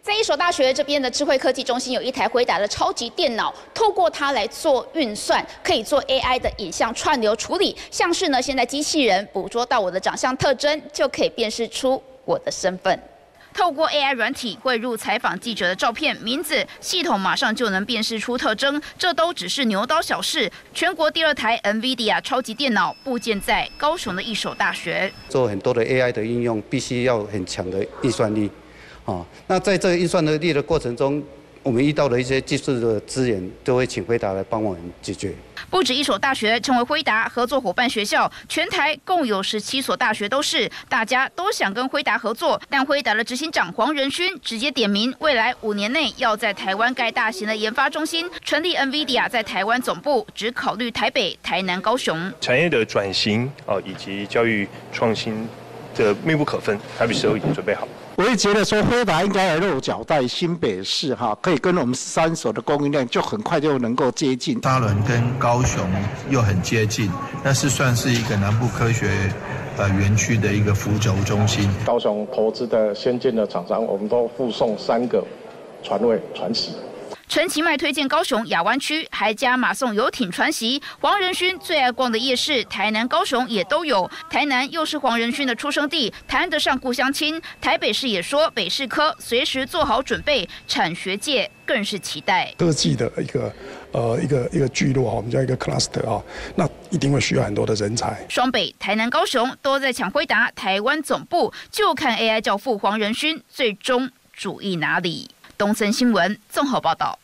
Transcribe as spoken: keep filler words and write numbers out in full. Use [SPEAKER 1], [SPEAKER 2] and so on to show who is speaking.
[SPEAKER 1] 在一所大学这边的智慧科技中心有一台辉达的超级电脑，透过它来做运算，可以做 A I 的影像串流处理。像是呢，现在机器人捕捉到我的长相特征，就可以辨识出我的身份。 透过 A I 软体汇入采访记者的照片、名字，系统马上就能辨识出特征。这都只是牛刀小事。全国第二台 NVIDIA 超级电脑部件在高雄的一所大学，
[SPEAKER 2] 做很多的 A I 的应用，必须要很强的运算力。啊，那在这个运算能力的过程中，我们遇到的一些技术的资源，都会请辉达来帮我们解决。
[SPEAKER 1] 不止一所大学成为辉达合作伙伴学校，全台共有十七所大学都是，大家都想跟辉达合作。但辉达的执行长黄仁勋直接点名，未来五年内要在台湾盖大型的研发中心，成立 NVIDIA 在台湾总部，只考虑台北、台南、高雄。
[SPEAKER 3] 产业的转型啊，以及教育创新的密不可分，台北市都已经准备好。
[SPEAKER 4] 我也觉得说，辉达应该来落脚在新北市哈，可以跟我们三所的供应链就很快就能够接近。
[SPEAKER 5] 沙仑跟高雄又很接近，那是算是一个南部科学呃园区的一个浮轴中心。
[SPEAKER 6] 高雄投资的先进的厂商，我们都附送三个船位传习。
[SPEAKER 1] 陈其迈推荐高雄亚湾区，还加码送游艇传习。黄仁勋最爱逛的夜市，台南、高雄也都有。台南又是黄仁勋的出生地，谈得上故乡亲。台北市也说，北市科随时做好准备，产学界更是期待
[SPEAKER 7] 科技的一个呃一个一个聚落哈，我们叫一个 cluster 啊，那一定会需要很多的人才。
[SPEAKER 1] 双北、台南、高雄都在抢辉达台湾总部，就看 A I 教父黄仁勋最终主意哪里。东森新闻综合报道。